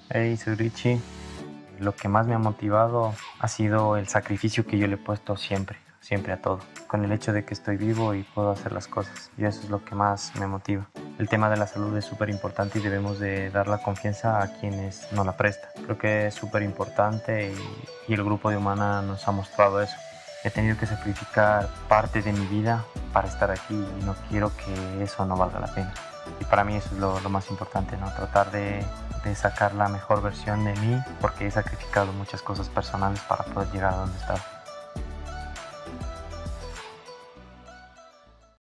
Hey, soy Richie. Lo que más me ha motivado ha sido el sacrificio que yo le he puesto siempre, siempre a todo. Con el hecho de que estoy vivo y puedo hacer las cosas. Y eso es lo que más me motiva. El tema de la salud es súper importante y debemos de dar la confianza a quienes nos la prestan. Creo que es súper importante y el grupo de Humana nos ha mostrado eso. He tenido que sacrificar parte de mi vida para estar aquí y no quiero que eso no valga la pena. Y para mí eso es lo más importante, ¿no? Tratar de sacar la mejor versión de mí porque he sacrificado muchas cosas personales para poder llegar a donde estaba.